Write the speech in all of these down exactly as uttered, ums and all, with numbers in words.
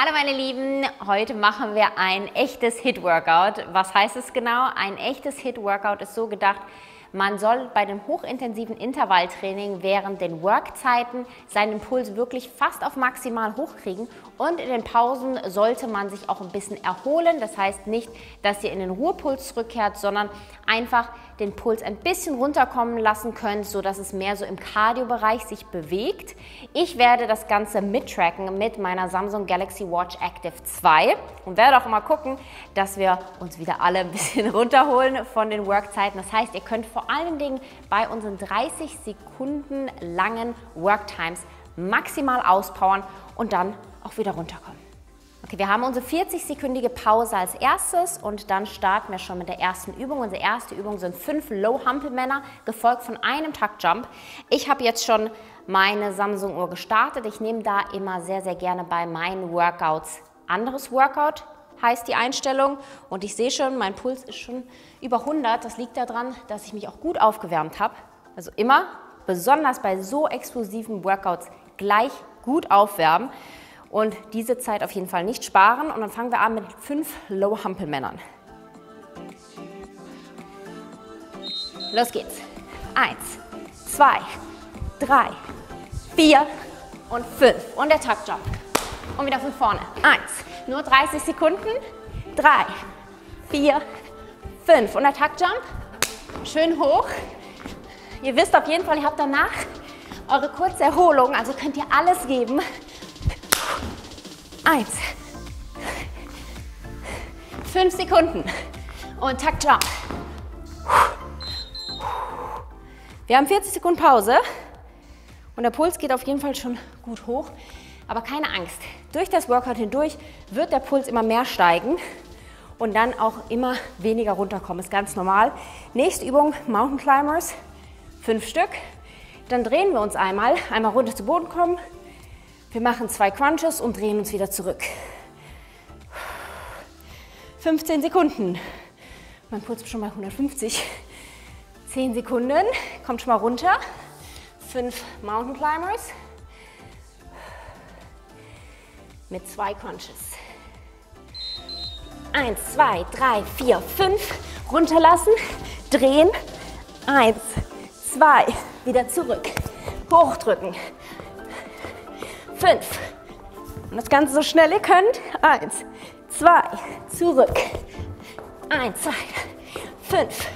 Hallo meine Lieben, heute machen wir ein echtes H I I T-Workout. Was heißt es genau? Ein echtes H I I T-Workout ist so gedacht, man soll bei dem hochintensiven Intervalltraining während den Workzeiten seinen Puls wirklich fast auf maximal hochkriegen und in den Pausen sollte man sich auch ein bisschen erholen. Das heißt nicht, dass ihr in den Ruhepuls zurückkehrt, sondern einfach den Puls ein bisschen runterkommen lassen könnt, sodass es mehr so im Cardio-Bereich sich bewegt. Ich werde das Ganze mittracken mit meiner Samsung Galaxy Watch Active zwei und werde auch immer gucken, dass wir uns wieder alle ein bisschen runterholen von den Workzeiten. Das heißt, ihr könnt vor allen Dingen bei unseren dreißig Sekunden langen Worktimes maximal auspowern und dann auch wieder runterkommen. Okay, wir haben unsere vierzig-sekündige Pause als erstes und dann starten wir schon mit der ersten Übung. Unsere erste Übung sind fünf Low-Hampelmänner, gefolgt von einem Tuck-Jump. Ich habe jetzt schon meine Samsung-Uhr gestartet. Ich nehme da immer sehr, sehr gerne bei meinen Workouts anderes Workout, heißt die Einstellung. Und ich sehe schon, mein Puls ist schon über hundert. Das liegt daran, dass ich mich auch gut aufgewärmt habe. Also immer, besonders bei so explosiven Workouts, gleich gut aufwärmen. Und diese Zeit auf jeden Fall nicht sparen. Und dann fangen wir an mit fünf Low-Hampelmännern. Los geht's. Eins, zwei, drei, vier und fünf. Und der Tuck-Jump. Und wieder von vorne. Eins, nur dreißig Sekunden. Drei, vier, fünf. Und der Tuck-Jump. Schön hoch. Ihr wisst auf jeden Fall, ihr habt danach eure kurze Erholung. Also könnt ihr alles geben. Eins, fünf Sekunden und Tuck-Jump. Wir haben vierzig Sekunden Pause und der Puls geht auf jeden Fall schon gut hoch, aber keine Angst. Durch das Workout hindurch wird der Puls immer mehr steigen und dann auch immer weniger runterkommen. Ist ganz normal. Nächste Übung, Mountain Climbers, fünf Stück. Dann drehen wir uns einmal, einmal runter zu Boden kommen. Wir machen zwei Crunches und drehen uns wieder zurück. fünfzehn Sekunden. Mein Puls ist schon bei hundertfünfzig. zehn Sekunden. Kommt schon mal runter. fünf Mountain Climbers. Mit zwei Crunches. eins, zwei, drei, vier, fünf. Runterlassen. Drehen. eins, zwei. Wieder zurück. Hochdrücken. fünf. Und das Ganze so schnell ihr könnt. eins, zwei, zurück. eins, zwei, fünf.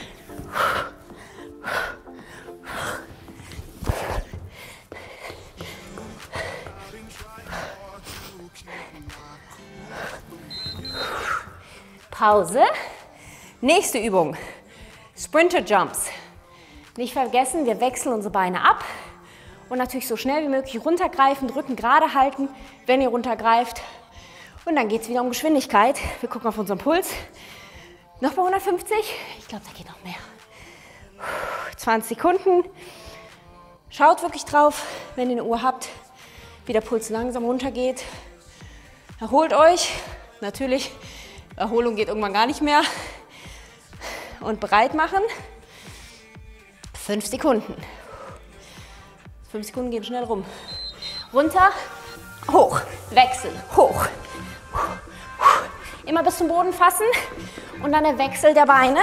Pause. Nächste Übung. Sprinter Jumps. Nicht vergessen, wir wechseln unsere Beine ab. Und natürlich so schnell wie möglich runtergreifen, Rücken gerade halten, wenn ihr runtergreift. Und dann geht es wieder um Geschwindigkeit. Wir gucken auf unseren Puls. Noch bei hundertfünfzig? Ich glaube, da geht noch mehr. zwanzig Sekunden. Schaut wirklich drauf, wenn ihr eine Uhr habt, wie der Puls langsam runtergeht. Erholt euch. Natürlich, Erholung geht irgendwann gar nicht mehr. Und bereit machen. fünf Sekunden. fünf Sekunden gehen schnell rum. Runter, hoch, wechseln, hoch. Immer bis zum Boden fassen und dann der Wechsel der Beine.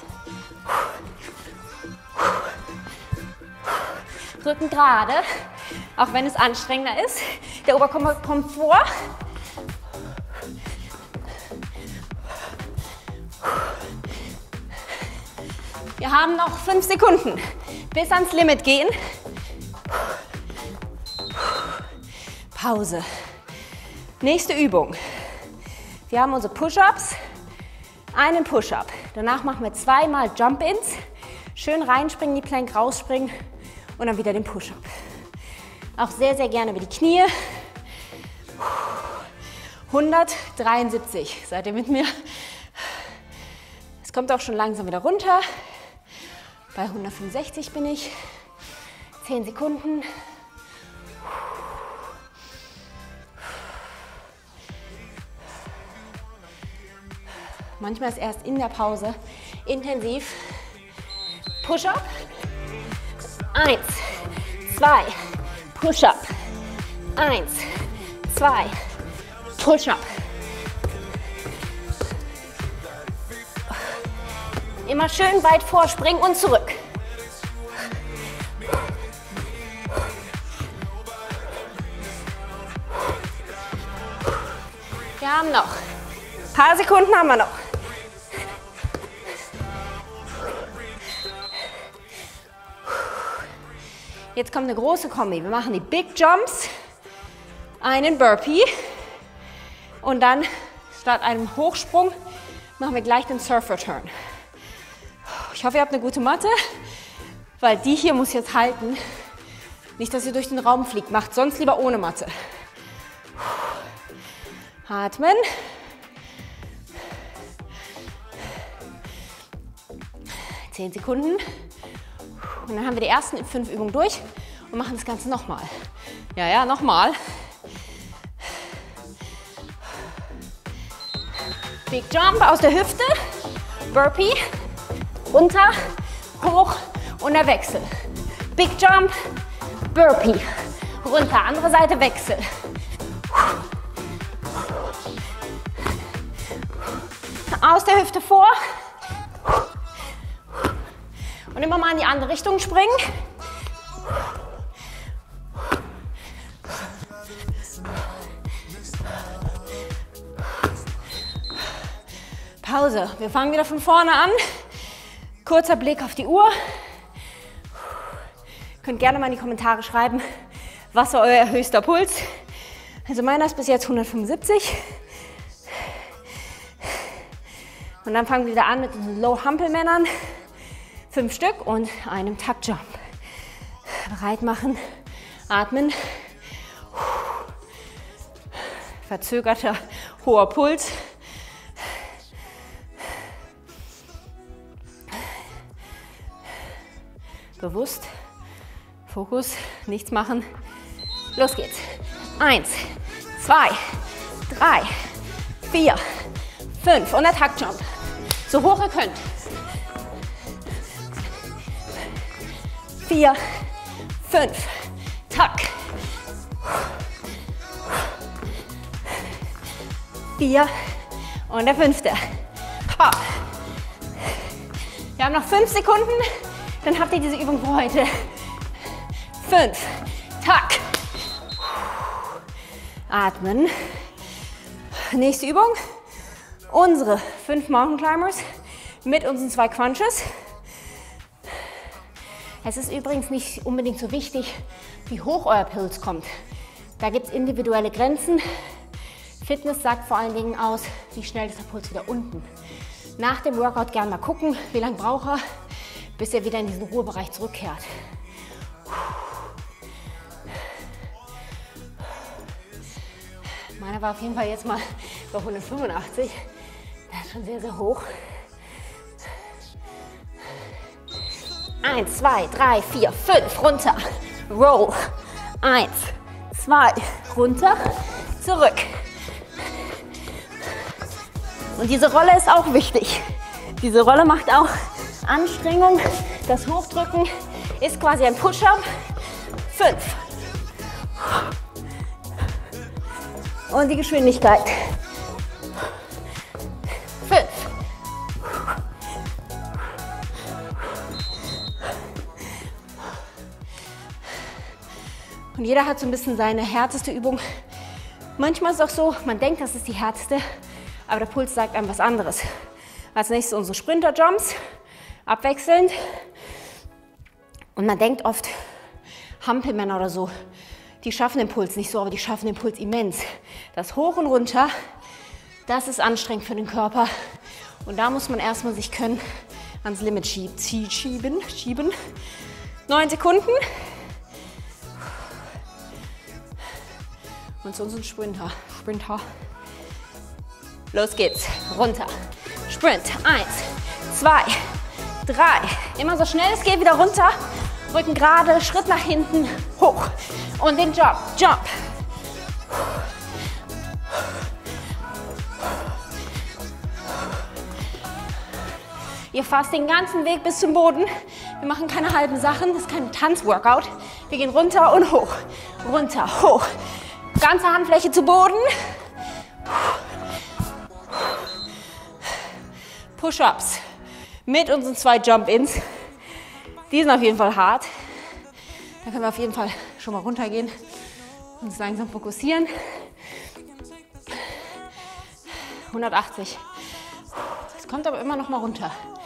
Rücken gerade, auch wenn es anstrengender ist. Der Oberkörper kommt vor. Wir haben noch fünf Sekunden bis ans Limit gehen. Pause. Nächste Übung. Wir haben unsere Push-Ups. Einen Push-Up. Danach machen wir zweimal Jump-Ins. Schön reinspringen, die Plank rausspringen und dann wieder den Push-Up. Auch sehr, sehr gerne über die Knie. hundertdreiundsiebzig. Seid ihr mit mir? Es kommt auch schon langsam wieder runter. Bei hundertfünfundsechzig bin ich. zehn Sekunden. Manchmal ist erst in der Pause intensiv. Push-Up. Eins, zwei, Push-Up. Eins, zwei, Push-Up. Immer schön weit vorspringen und zurück. Wir haben noch ein paar Sekunden haben wir noch. Jetzt kommt eine große Kombi. Wir machen die Big Jumps, einen Burpee und dann statt einem Hochsprung machen wir gleich den Surfer Turn. Ich hoffe, ihr habt eine gute Matte, weil die hier muss jetzt halten. Nicht, dass ihr durch den Raum fliegt. Macht sonst lieber ohne Matte. Atmen. Zehn Sekunden. Und dann haben wir die ersten fünf Übungen durch und machen das Ganze nochmal. Ja, ja, nochmal. Big Jump aus der Hüfte. Burpee. Runter, hoch und der Wechsel. Big Jump, Burpee. Runter, andere Seite, Wechsel. Aus der Hüfte vor. Und immer mal in die andere Richtung springen. Pause. Wir fangen wieder von vorne an. Kurzer Blick auf die Uhr. Ihr könnt gerne mal in die Kommentare schreiben, was war euer höchster Puls. Also meiner ist bis jetzt hundertfünfundsiebzig. Und dann fangen wir wieder an mit den Low-Hampelmännern. Fünf Stück und einem Tuck-Jump. Bereit machen, atmen. Verzögerter, hoher Puls. Bewusst, Fokus, nichts machen. Los geht's. Eins, zwei, drei, vier, fünf und der Tuck-Jump. So hoch ihr könnt. Vier, fünf, Tuck. Vier und der fünfte. Hopp. Wir haben noch fünf Sekunden, dann habt ihr diese Übung für heute. Fünf, Tuck. Atmen. Nächste Übung. Unsere fünf Mountain Climbers mit unseren zwei Crunches. Es ist übrigens nicht unbedingt so wichtig, wie hoch euer Puls kommt. Da gibt es individuelle Grenzen. Fitness sagt vor allen Dingen aus, wie schnell ist der Puls wieder unten. Nach dem Workout gerne mal gucken, wie lange braucht er, bis er wieder in diesen Ruhebereich zurückkehrt. Meiner war auf jeden Fall jetzt mal bei hundertfünfundachtzig. Das ist schon sehr, sehr hoch. Eins, zwei, drei, vier, fünf, runter. Roll. Eins, zwei, runter, zurück. Und diese Rolle ist auch wichtig. Diese Rolle macht auch Anstrengung. Das Hochdrücken ist quasi ein Push-Up. Fünf. Und die Geschwindigkeit. Fünf. Und jeder hat so ein bisschen seine härteste Übung. Manchmal ist es auch so, man denkt, das ist die härteste, aber der Puls sagt einem was anderes. Als nächstes unsere Sprinter-Jumps, abwechselnd. Und man denkt oft, Hampelmänner oder so, die schaffen den Puls nicht so, aber die schaffen den Puls immens. Das Hoch und Runter, das ist anstrengend für den Körper. Und da muss man erstmal sich können ans Limit schieben, schieben, schieben. Neun Sekunden. Und zu unseren Sprinter. Sprinter. Los geht's. Runter. Sprint. Eins, zwei, drei. Immer so schnell es geht wieder runter. Rücken gerade, Schritt nach hinten, hoch. Und den Jump. Jump. Ihr fasst den ganzen Weg bis zum Boden. Wir machen keine halben Sachen, das ist kein Tanzworkout. Wir gehen runter und hoch. Runter, hoch. Ganze Handfläche zu Boden. Push-Ups mit unseren zwei Jump-Ins. Die sind auf jeden Fall hart. Da können wir auf jeden Fall schon mal runtergehen und uns langsam fokussieren. hundertachtzig. Es kommt aber immer noch mal runter.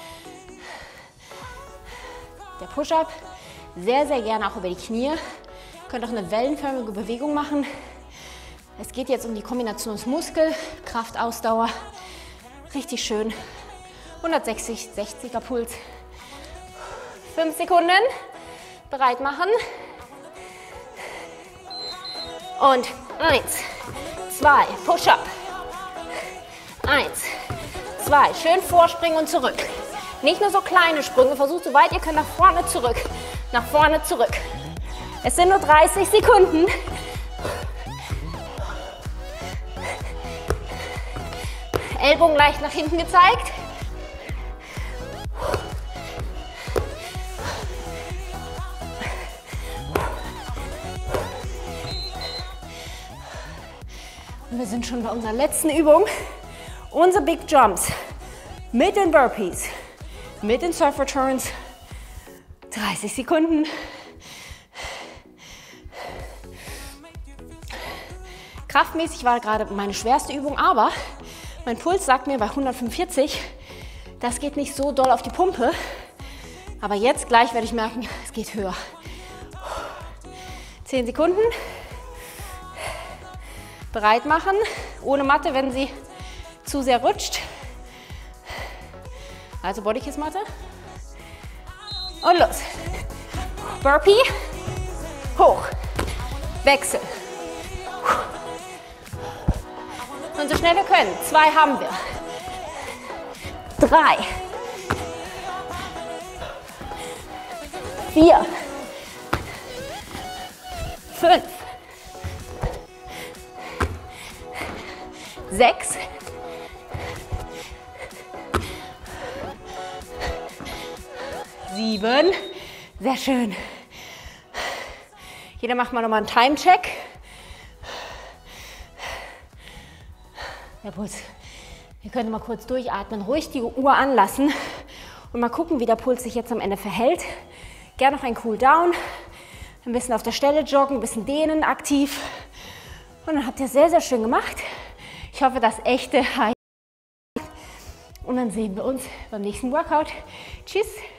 Der Push-Up sehr, sehr gerne auch über die Knie. Ihr könnt auch eine wellenförmige Bewegung machen. Es geht jetzt um die Kombination aus Muskel, Kraft, Ausdauer. Richtig schön. hundertsechzig, sechziger Puls. Fünf Sekunden. Bereit machen. Und eins, zwei, Push-Up. Eins, zwei, schön vorspringen und zurück. Nicht nur so kleine Sprünge, versucht so weit ihr könnt nach vorne, zurück. Nach vorne, zurück. Es sind nur dreißig Sekunden. Ellbogen leicht nach hinten gezeigt. Und wir sind schon bei unserer letzten Übung. Unsere Big Jumps mit den Burpees, mit den Surfer Turns. dreißig Sekunden. Kraftmäßig war gerade meine schwerste Übung, aber mein Puls sagt mir bei hundertfünfundvierzig, das geht nicht so doll auf die Pumpe. Aber jetzt gleich werde ich merken, es geht höher. zehn Sekunden. Bereit machen, ohne Matte, wenn sie zu sehr rutscht. Also Bodykiss-Matte. Und los. Burpee. Hoch. Wechsel. Und so schnell wir können. Zwei haben wir. Drei. Vier. Fünf. Sechs. Sieben. Sehr schön. Jeder macht mal nochmal einen Time-Check. Der Puls. Ihr könnt mal kurz durchatmen, ruhig die Uhr anlassen und mal gucken, wie der Puls sich jetzt am Ende verhält. Gerne noch ein Cool-Down. Ein bisschen auf der Stelle joggen, ein bisschen dehnen, aktiv. Und dann habt ihr sehr, sehr schön gemacht. Ich hoffe, das echte High. Und dann sehen wir uns beim nächsten Workout. Tschüss.